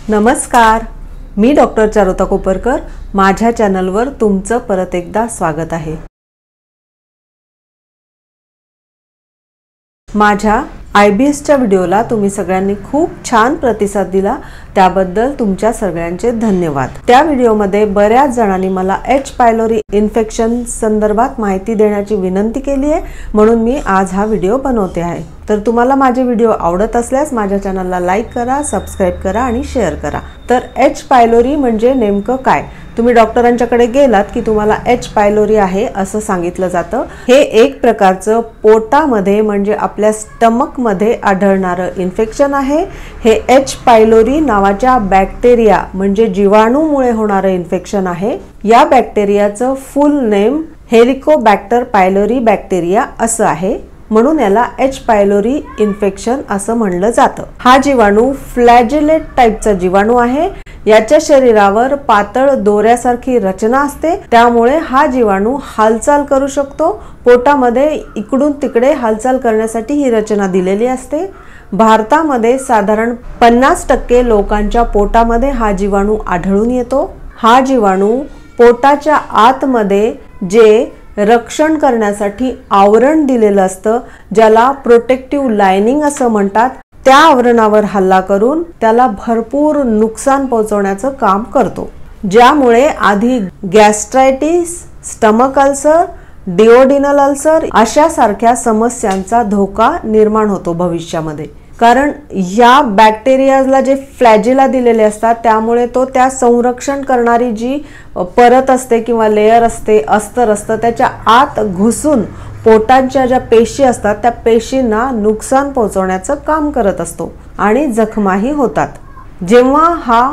नमस्कार, मी डॉक्टर चारुता कोपरकर. माझ्या चॅनलवर तुमचं परत एकदा स्वागत आहे. माझ्या IBSच्या व्हिडिओला तुम्ही सगळ्यांनी खूप छान प्रतिसाद दिला, त्याबद्दल तुमच्या सगळ्यांचे धन्यवाद. त्या व्हिडिओमध्ये बऱ्याच जणांनी मला H पायलोरी इन्फेक्शन संदर्भात माहिती देण्याची विनंती केली आहे, म्हणून मी आज हा व्हिडिओ बनवते आहे. तर तुम्हाला माझे व्हिडिओ आवडत असल्यास माझ्या चॅनलला लाईक करा, सबस्क्राइब करा आणि शेअर करा. तर H पायलोरी म्हणजे नेमकं काय? तुम्ही डॉक्टरांच्याकडे गेलात की तुम्हाला H पायलोरी आहे असं सांगितलं जातं. हे एक प्रकारचं पोटामध्ये म्हणजे आपल्या स्टमक मध्ये आढळणारं इन्फेक्शन आहे. हे H पायलोरी नावाच्या बॅक्टेरिया म्हणजे जीवाणूमुळे होणारं इन्फेक्शन आहे. या बॅक्टेरियाचं full name Helicobacter pylori bacteria असं आहे, म्हणून याला H पायलोरी इन्फेक्शन असं म्हणलं जातं. हा जीवाणू फ्लॅजेलेट टाईपचा जीवाणू आहे. याच्या शरीरावर पातळ दोऱ्यासारखी रचना असते, त्यामुळे हा जीवाणू हालचाल करू शकतो. पोटामध्ये इकडून तिकडे हालचाल करण्यासाठी ही रचना दिलेली असते. भारतामध्ये साधारण 50% लोकांच्या पोटामध्ये हा जीवाणू आढळून येतो. हा जीवाणू पोटाच्या आतमध्ये जे रक्षण करण्यासाठी आवरण दिलेलं असतं, ज्याला प्रोटेक्टिव्ह लाइनिंग असं म्हणतात, त्या आवरणावर हल्ला करून त्याला भरपूर नुकसान पोहोचवण्याचं काम करतो, ज्यामुळे आधी gastritis, stomach ulcer, duodenal ulcer अशा सारख्या समस्यांचा धोका निर्माण होतो भविष्यामध्ये. कारण या बॅक्टेरियाला जे फ्लॅजेला दिलेले असतात, त्यामुळे तो त्या संरक्षण करणारी जी परत असते किंवा लेयर असते, अस्तर असतं, त्याच्या आत घुसून पोटाच्या ज्या पेशी असतात त्या पेशींना नुकसान पोहोचवण्याचं काम करत असतो आणि जखमाही होतात. जेव्हा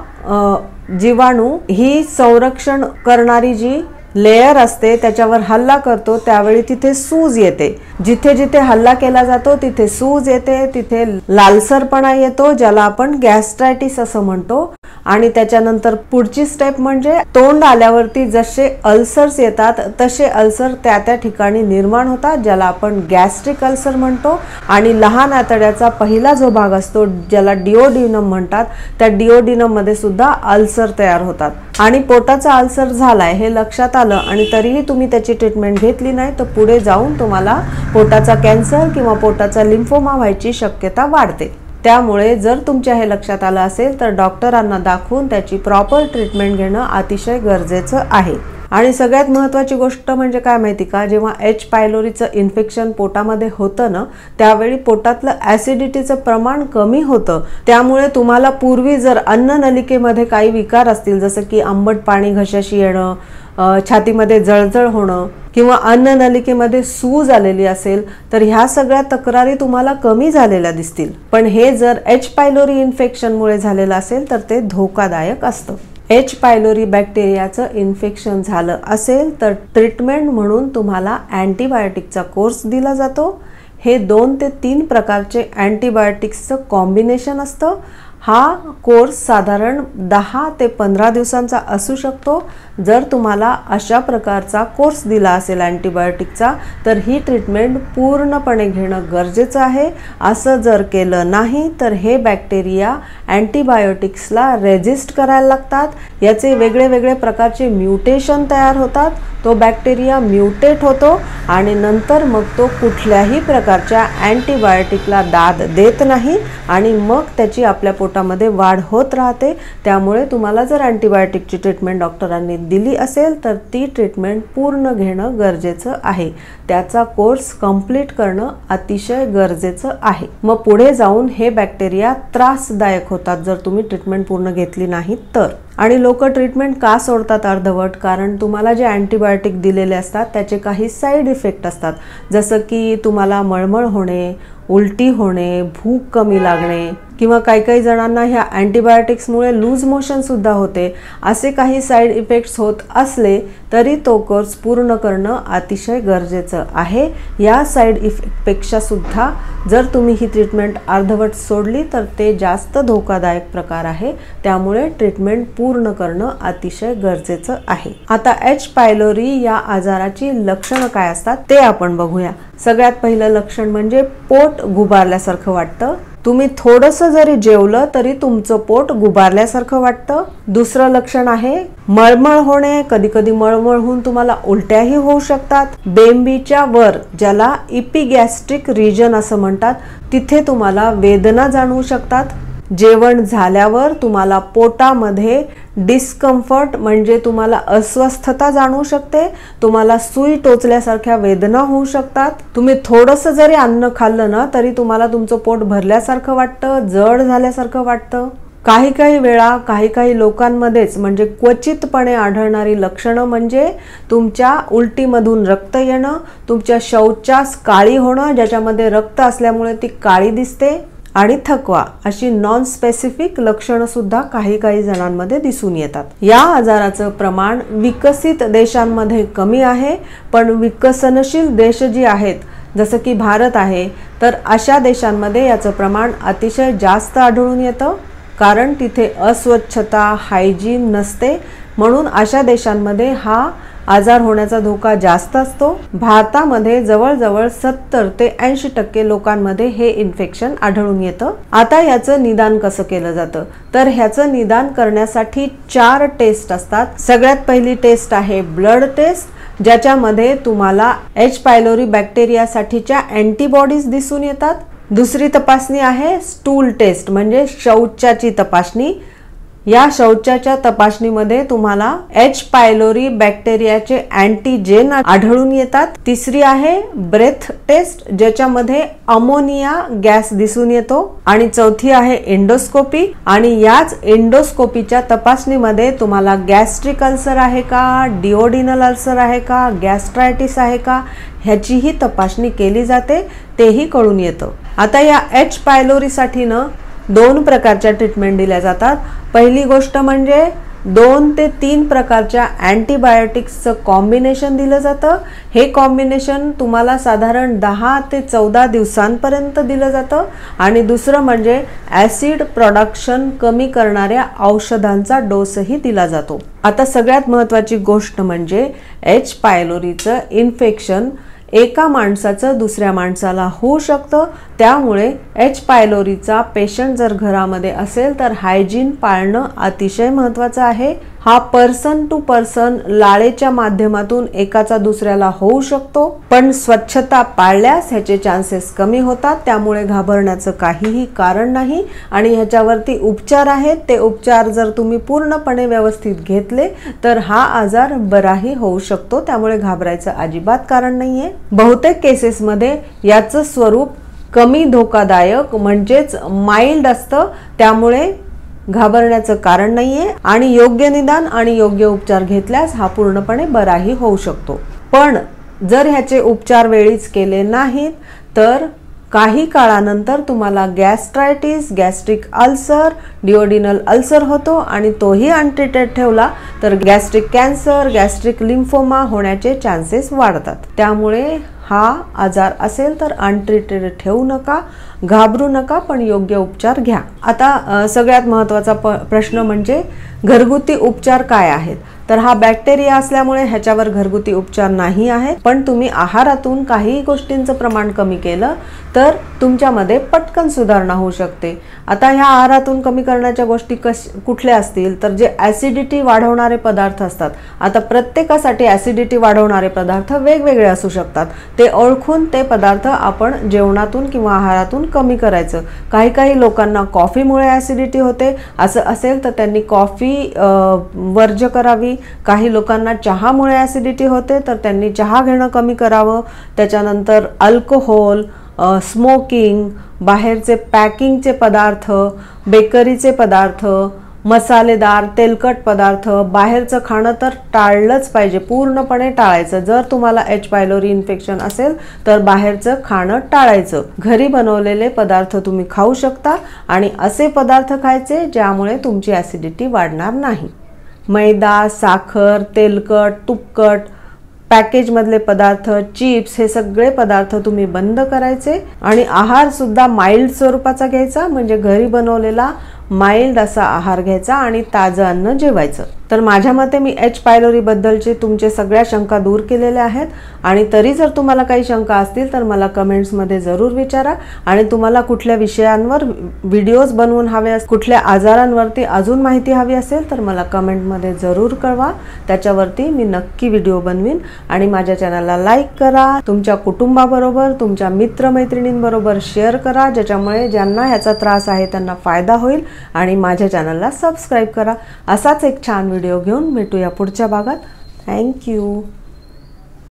हा जीवाणू ही संरक्षण करणारी जी लेयर असते त्याच्यावर हल्ला करतो, त्यावेळी तिथे सूज येते. जिथे जिथे हल्ला केला जातो तिथे सूज येते, तिथे लालसरपणा येतो, ज्याला आपण गॅस्ट्रायटिस असं म्हणतो. आणि त्याच्यानंतर पुढची स्टेप म्हणजे तोंड आल्यावरती जसे अल्सर्स येतात तसे अल्सर त्या त्या ठिकाणी निर्माण होतात, ज्याला आपण गॅस्ट्रिक अल्सर म्हणतो. आणि लहान आतड्याचा पहिला जो भाग असतो ज्याला डिओडिनम म्हणतात, त्या डिओडिनम मध्ये सुद्धा अल्सर तयार होतात. आणि पोटाचा अल्सर झालाय हे लक्षात आलं आणि तरीही तुम्ही त्याची ट्रीटमेंट घेतली नाही तर पुढे जाऊन तुम्हाला पोटाचा कॅन्सर किंवा पोटाचा लिम्फोमा व्हायची शक्यता वाढते. त्यामुळे जर तुमच्या हे लक्षात आलं असेल तर डॉक्टरांना दाखवून त्याची प्रॉपर ट्रीटमेंट घेणं अतिशय गरजेचं आहे. आणि सगळ्यात महत्त्वाची गोष्ट म्हणजे काय माहिती का, जेव्हा H पायलोरीचं इन्फेक्शन पोटामध्ये होतं ना, त्यावेळी पोटातलं ॲसिडिटीचं प्रमाण कमी होतं. त्यामुळे तुम्हाला पूर्वी जर अन्ननलिकेमध्ये काही विकार असतील, जसं की आंबट पाणी घशाशी येणं, छातीमध्ये जळजळ होणं किंवा अन्ननलिकेमध्ये सूज आलेली असेल, तर ह्या सगळ्या तक्रारी तुम्हाला कमी झालेल्या दिसतील. पण हे जर H पायलोरी इन्फेक्शनमुळे झालेलं असेल तर ते धोकादायक असतं. H पायलोरी बॅक्टेरियाचं इन्फेक्शन झालं असेल तर ट्रीटमेंट म्हणून तुम्हाला अँटीबायोटिकचा कोर्स दिला जातो. हे 2 ते 3 प्रकारचे अँटीबायोटिक्सचं कॉम्बिनेशन असतं. हा कोर्स साधारण 10 ते 15 दिवसांचा असू शकतो. जर तुम्हाला अशा प्रकारचा कोर्स दिला असेल अँटीबायोटिकचा तर ही ट्रीटमेंट पूर्णपणे घेणं गरजेचं आहे. असं जर केलं नाही तर हे बॅक्टेरिया अँटीबायोटिक्सला रेजिस्ट करायला लागतात. याचे वेगळे वेगळे प्रकारचे म्युटेशन तयार होतात. तो बॅक्टेरिया म्युटेट होतो आणि नंतर मग तो कुठल्याही प्रकारच्या अँटीबायोटिकला दाद देत नाही आणि मग त्याची आपल्या पोटामध्ये वाढ होत राहते. त्यामुळे तुम्हाला जर अँटीबायोटिकची ट्रीटमेंट डॉक्टरांनी दिली असेल तर ती ट्रीटमेंट पूर्ण घेणं गरजेचं आहे. त्याचा कोर्स कंप्लीट करणं अतिशय गरजेचं आहे. मग पुढे जाऊन हे बॅक्टेरिया त्रासदायक होतात जर तुम्ही ट्रीटमेंट पूर्ण घेतली नाही तर. आणि लोक ट्रीटमेंट का सोडतात अर्धवट? कारण तुम्हाला जे अँटीबायोटिक दिलेले असतात त्याचे काही साईड इफेक्ट असतात, जसं की तुम्हाला मळमळ होणे, उलटी होणे, भूक कमी लागणे किंवा काही जणांना ह्या अँटीबायोटिक्समुळे लूज मोशन सुद्धा होते. असे काही साईड इफेक्ट्स होत असले तरी तो कोर्स पूर्ण करणं अतिशय गरजेचं आहे. या साईड इफेक्टपेक्षा सुद्धा जर तुम्ही ही ट्रीटमेंट अर्धवट सोडली तर ते जास्त धोकादायक प्रकार आहे. त्यामुळे ट्रीटमेंट पूर्ण करणं अतिशय गरजेचं आहे. आता H पायलोरी या आजाराची लक्षणं काय असतात ते आपण बघूया. सगळ्यात पहिलं लक्षण म्हणजे पोट पोट गुबारल्यासारखं वाटतं. तुम्ही थोडंसं जरी जेवलं तरी तुमचं पोट गुबारल्यासारखं वाटतं. दुसरं लक्षण आहे मळमळ होणे. कधी कधी मळमळ होऊन तुम्हाला उलट्याही होऊ शकतात. बेंबीच्या वर, ज्याला इपिगॅस्ट्रिक रिजन असं म्हणतात, तिथे तुम्हाला वेदना जाणवू शकतात. जेवण झाल्यावर तुम्हाला पोटामध्ये डिस्कम्फर्ट म्हणजे तुम्हाला अस्वस्थता जाणवू शकते. तुम्हाला सुई टोचल्यासारख्या वेदना होऊ शकतात. तुम्ही थोडंसं जरी अन्न खाल्लं ना तरी तुम्हाला तुमचं पोट भरल्यासारखं वाटतं, जड झाल्यासारखं वाटतं. काही वेळा काही लोकांमध्येच म्हणजे क्वचितपणे आढळणारी लक्षणं म्हणजे तुमच्या उलटीमधून रक्त येणं, तुमच्या शौचास काळी होणं, ज्याच्यामध्ये रक्त असल्यामुळे ती काळी दिसते, आणि थकवा, अशी नॉन स्पेसिफिक लक्षणं सुद्धा काही जणांमध्ये दिसून येतात. या आजाराचं प्रमाण विकसित देशांमध्ये कमी आहे, पण विकसनशील देश जी आहेत जसं की भारत आहे तर अशा देशांमध्ये याचं प्रमाण अतिशय जास्त आढळून येतं. कारण तिथे अस्वच्छता, हायजीन नसते, म्हणून अशा देशांमध्ये हा आजार होण्याचा धोका जास्त असतो. भारतामध्ये जवळजवळ 70 ते 80% लोकांमध्ये हे इन्फेक्शन आढळून येतं. आता याचं निदान कसं केलं जातं तर ह्याचं निदान करण्यासाठी 4 टेस्ट असतात. सगळ्यात पहिली टेस्ट आहे ब्लड टेस्ट, ज्याच्यामध्ये तुम्हाला एच पायलोरी बॅक्टेरियासाठीच्या अँटीबॉडीज दिसून येतात. दुसरी तपासणी आहे स्टूल टेस्ट म्हणजे शौचाची तपासणी. या शौचाच्या तपासणीमध्ये तुम्हाला एच पायलोरी बॅक्टेरियाचे अँटीजेन आढळून येतात. तिसरी आहे ब्रेथ टेस्ट, ज्याच्यामध्ये अमोनिया गॅस दिसून येतो. आणि चौथी आहे एंडोस्कोपी. आणि याच एंडोस्कोपीच्या तपासणीमध्ये तुम्हाला गॅस्ट्रिक अल्सर आहे का, डिओडिनल अल्सर आहे का, गॅस्ट्रायटिस आहे का, ह्याचीही तपासणी केली जाते, तेही कळून येतं. आता या एच पायलोरीसाठी ना 2 प्रकारच्या ट्रीटमेंट दिल्या जातात. पहिली गोष्ट म्हणजे 2 ते 3 प्रकारच्या अँटीबायोटिक्सचं कॉम्बिनेशन दिलं जातं. हे कॉम्बिनेशन तुम्हाला साधारण 10 ते 14 दिवसांपर्यंत दिलं जातं. आणि दुसरं म्हणजे ॲसिड प्रोडक्शन कमी करणाऱ्या औषधांचा डोसही दिला जातो. आता सगळ्यात महत्त्वाची गोष्ट म्हणजे एच पायलोरीचं इन्फेक्शन एका माणसाचं दुसऱ्या माणसाला होऊ शकतं. त्यामुळे एच पायलोरीचा पेशंट जर घरामध्ये असेल तर हायजीन पाळणं अतिशय महत्त्वाचं आहे. हा पर्सन टू पर्सन लाळेच्या माध्यमातून एकाचा दुसऱ्याला होऊ शकतो, पण स्वच्छता पाळल्यास ह्याचे चान्सेस कमी होतात. त्यामुळे घाबरण्याचं काहीही कारण नाही. आणि ह्याच्यावरती उपचार आहेत. ते उपचार जर तुम्ही पूर्णपणे व्यवस्थित घेतले तर हा आजार बराही होऊ शकतो. त्यामुळे घाबरायचं अजिबात कारण नाहीये. बहुतेक केसेसमध्ये याचं स्वरूप कमी धोकादायक म्हणजेच माइल्ड असतं. त्यामुळे घाबरण्याचं कारण नाहीये. आणि योग्य निदान आणि योग्य उपचार घेतल्यास हा पूर्णपणे बराही होऊ शकतो. पण जर ह्याचे उपचार वेळीच केले नाहीत तर काही काळानंतर तुम्हाला gastritis, gastric ulcer, duodenal ulcer होतो. आणि तोही अनट्रीटेड ठेवला तर गॅस्ट्रिक कॅन्सर, गॅस्ट्रिक लिम्फोमा होण्याचे चान्सेस वाढतात. त्यामुळे हा आजार असेल तर अनट्रीटेड ठेवू नका, घाबरू नका, पण योग्य उपचार घ्या. आता सगळ्यात महत्त्वाचा प्रश्न म्हणजे घरगुती उपचार काय आहेत. तर हा बॅक्टेरिया असल्यामुळे ह्याच्यावर घरगुती उपचार नाही आहेत. पण तुम्ही आहारातून काही गोष्टींचं प्रमाण कमी केलं तर तुमच्यामध्ये पटकन सुधारणा होऊ शकते. आता ह्या आहारातून कमी करण्याच्या गोष्टी कुठल्या असतील तर जे ॲसिडिटी वाढवणारे पदार्थ असतात. आता प्रत्येकासाठी ॲसिडिटी वाढवणारे पदार्थ वेगवेगळे असू शकतात. ते ओळखून ते पदार्थ आपण जेवणातून किंवा आहारातून कमी करायचं. काही लोकांना कॉफीमुळे ॲसिडिटी होते, असं असेल तर त्यांनी कॉफी वर्ज्य करावी. काही लोकांना चहामुळे ॲसिडिटी होते तर त्यांनी चहा घेणं कमी करावं. त्याच्यानंतर अल्कोहोल, स्मोकिंग, बाहेरचे पॅकिंगचे पदार्थ, बेकरीचे पदार्थ, मसालेदार तेलकट पदार्थ, बाहेरचं खाणं तर टाळलंच पाहिजे, पूर्णपणे टाळायचं. जर तुम्हाला एच पायलोरी इन्फेक्शन असेल तर बाहेरचं खाणं टाळायचं. घरी बनवलेले पदार्थ तुम्ही खाऊ शकता आणि असे पदार्थ खायचे ज्यामुळे तुमची ॲसिडिटी वाढणार नाही. मैदा, साखर, तेलकट, तुपकट, पॅकेजमधले पदार्थ, चिप्स, हे सगळे पदार्थ तुम्ही बंद करायचे. आणि आहार सुद्धा माइल्ड स्वरूपाचा घ्यायचा, म्हणजे घरी बनवलेला माइल्ड असा आहार घ्यायचा आणि ताजं अन्न जेवायचं. तर माझ्या मते मी एच पायलोरी बद्दलचे तुमचे सगळ्या शंका दूर केलेल्या आहेत आणि तरी जर तुम्हाला काही शंका असतील तर मला कमेंट्समध्ये जरूर विचारा आणि तुम्हाला कुठल्या विषयांवर व्हिडिओज बनवून हवे कुठल्या आजारांवरती अजून माहिती हवी असेल तर मला कमेंटमध्ये जरूर कळवा। त्याच्यावरती मी नक्की व्हिडिओ बनवीन आणि माझ्या चॅनलला लाईक करा, तुमच्या कुटुंबाबरोबर तुमच्या मित्रमैत्रिणींबरोबर शेअर करा ज्याच्यामुळे ज्यांना ह्याचा त्रास आहे त्यांना फायदा होईल आणि माझ्या चॅनलला सबस्क्राइब करा। असाच एक छान व्हिडिओ घेऊन भेटूया पुढच्या भागात। Thank you.